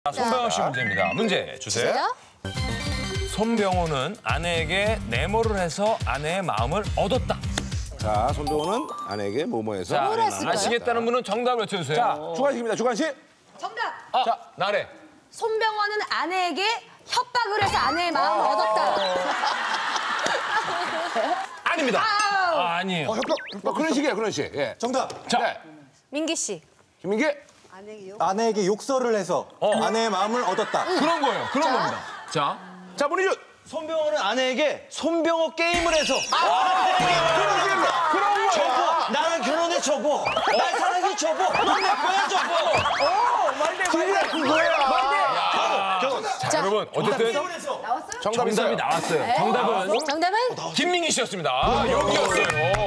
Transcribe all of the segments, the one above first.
손병호 씨 문제입니다. 문제 주세요. 손병호는 아내에게 네모를 해서 아내의 마음을 얻었다. 자, 손병호는 아내에게 뭐뭐해서 아내의 마음을 아시겠다는 분은 정답을 외쳐주세요. 자, 주관식입니다. 주관식. 정답! 자, 나래. 손병호는 아내에게 협박을 해서 아내의 마음을 얻었다. 아닙니다. 아니에요. 협박. 그런 식이에요, 그런 식. 예. 정답. 자, 네. 민기 씨. 김민기. 아내에게 욕설을 해서 아내의 마음을 얻었다. 그런 거예요. 그런 겁니다. 자, 자, 문희준. 손병호는 아내에게 손병호 게임을 해서 그런 거야. 접어! 나랑 결혼해 접어! 날 사랑해 접어! 넌내 거야 접어! 말대. 그거야. 자, 여러분 어쨌든 정답이 정답이 나왔어요. 정답은 정답은? 김민기 씨였습니다. 여기였어요.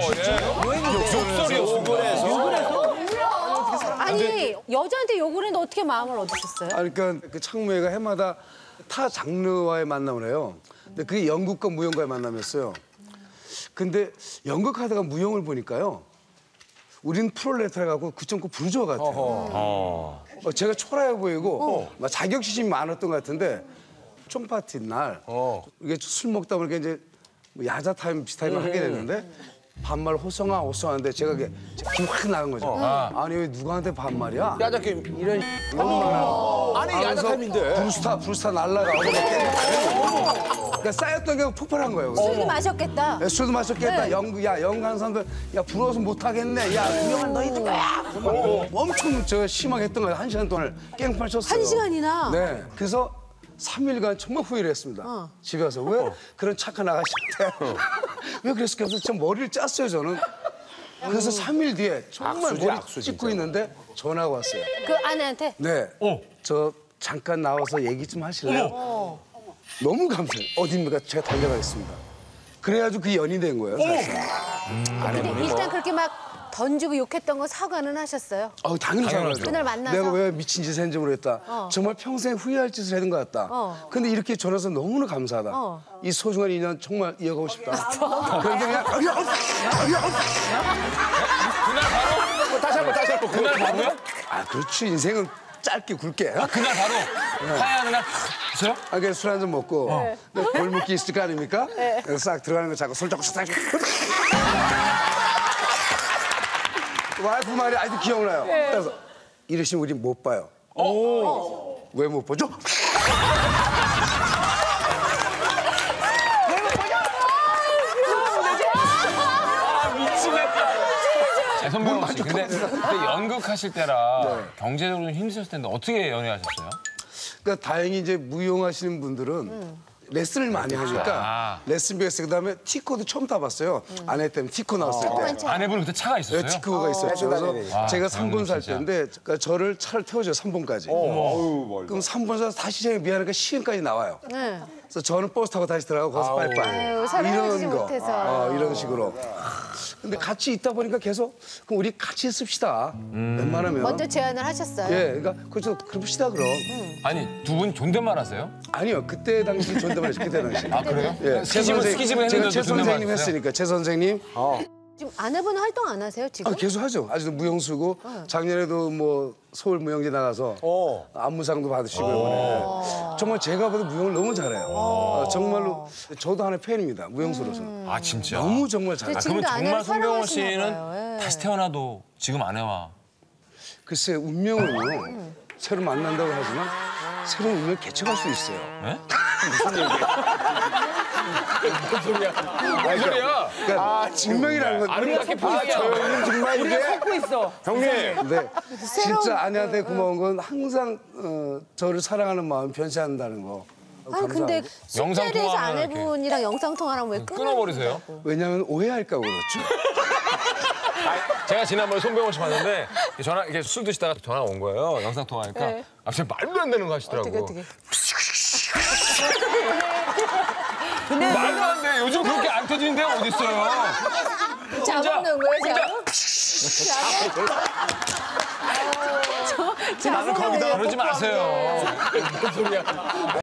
욕설이었습니다. 아니, 여자한테 욕을 했는데 어떻게 마음을 얻으셨어요? 아니, 그러니까 그 창무회가 해마다 타 장르와의 만남을 해요. 근데 그게 연극과 무용과의 만남이었어요. 근데 연극하다가 무용을 보니까요. 우린 프롤레타르 갖고 9.9 부르주아 같아요. 제가 초라해 보이고 막 자격지심이 많았던 것 같은데 총파티 날 이게 술 먹다 보니까 이제 뭐 야자 타임 비슷하게 하게 되는데 반말 호성하는데 제가 이게 기분 확 나간 거죠. 아니 왜 누구한테 반말이야? 야자 게임. 이런 아니 야자타임인데. 브루스타 날라가고 그러니까 쌓였던 게 폭발한 거예요. 술도 마셨겠다. 야, 술도 마셨겠다. 연극하는 사람들 야 부러워서 못하겠네. 야 유명한 너희들 거야. 엄청 저 심하게 했던 거예요. 1시간 동안 깽판 쳤어요. 1시간이나? 네. 그래서 3일간 정말 후회를 했습니다. 집에 와서 왜 그런 착한 아가씨한테 왜 그랬을까 해서 참 머리를 짰어요 저는. 그래서 3일 뒤에 정말 악수지, 머리 악수, 찢고 진짜. 있는데 전화가 왔어요. 그 아내한테? 네. 저 잠깐 나와서 얘기 좀 하실래요? 너무 감사해요. 어디입니까? 제가 달려가겠습니다. 그래가지고 그 연이 된 거예요. 사실. 근데 일단 그렇게 막 던지고 욕했던 거 사과는 하셨어요? 당연히 사과하죠. 그날 만나서? 내가 왜 미친 짓을 했는지 모르겠다. 정말 평생 후회할 짓을 했는 것 같다. 근데 이렇게 전화해서 너무나 감사하다. 이 소중한 인연 정말 이어가고 싶다. 그런데 그냥 그날 바로 다시 한번. 그날 바로요? 그렇지. 인생은 짧게 굵게. 그날 바로 화해하는 날 있어요? 그냥 술 한 잔 먹고 골목기 있을 거 아닙니까? 그래서 싹 들어가는 거 자꾸 손 잡고 싹 와이프 말이 아직도 기억나요. 그래서 이러시면 우리 못 봐요. 왜 못 보죠? 손병호 씨, 근데 그때 연극하실 때라 경제적으로 힘드셨을 텐데 어떻게 연애하셨어요? 그러니까 다행히 이제 무용하시는 분들은 레슨을 많이 하니까 레슨 배웠어요. 그다음에 티코도 처음 타봤어요. 아내 때문에 티코 나왔을 때. 아내분 그때 차가 있었어요? 네, 티코가 있었죠. 그래서 제가 3번 살 진짜. 때인데 그러니까 저를 차를 태워줘요. 3번까지. 그럼 3번 사서 다시 제가 미안하니까 시흥까지 나와요. 그래서 저는 버스 타고 다시 들어가고 거기서 빠이빠이. 아유, 사랑해주지 못해서. 이런 식으로. 근데 같이 있다 보니까 계속 그럼 우리 같이 있읍시다. 웬만하면. 먼저 제안을 하셨어요? 예, 그러니까 그렇죠. 그럽시다 그럼. 아니, 두 분 존댓말 하세요? 아니요, 그때 당시 존댓말 했어요. 그때 당시. 아, 그래요? 예, 스키집을 제가 했는데도 최 존댓말 선생님 했어요? 했으니까 최 선생님. 지금 아내분은 활동 안 하세요, 지금? 계속 하죠. 아직도 무용수고 작년에도 뭐 서울 무용제 나가서 안무상도 받으시고 이번에 정말 제가 봐도 무용을 너무 잘해요. 정말로 저도 하나의 팬입니다. 무용수로서는. 아, 진짜? 너무 정말 잘해요. 지금도 그러면 아내를 정말 손병호 사랑하시나 씨는 봐요. 예. 다시 태어나도 지금 아내와 글쎄 운명은요. 새로 만난다고 하지만 새로운 운명을 개척할 수 있어요. 네? 무슨 소리야? 그러니까 운명이라는 건 아름답게 포장이야. 정말 이게 형님. 근데 진짜 아내한테 고마운 건 항상 저를 사랑하는 마음 변시한다는 거. 아니, 근데 영상 숙제에 대해서 통화하면 아내분이랑 영상 통화를 하면 왜 끊어버리세요? 왜냐하면 오해할까 봐 그렇죠. 제가 지난번에 손병호 씨 봤는데 이렇게 술 드시다가 전화 온 거예요. 영상 통화하니까. 갑자기 말도 안 되는 거 하시더라고. 어떻게. 말도 안 돼. 요즘 그렇게 안 터지는 데가 어디 있어요? 잡아먹는 거예요, 잡아? 나는 거기다 그러지 마세요. 무슨 소리야.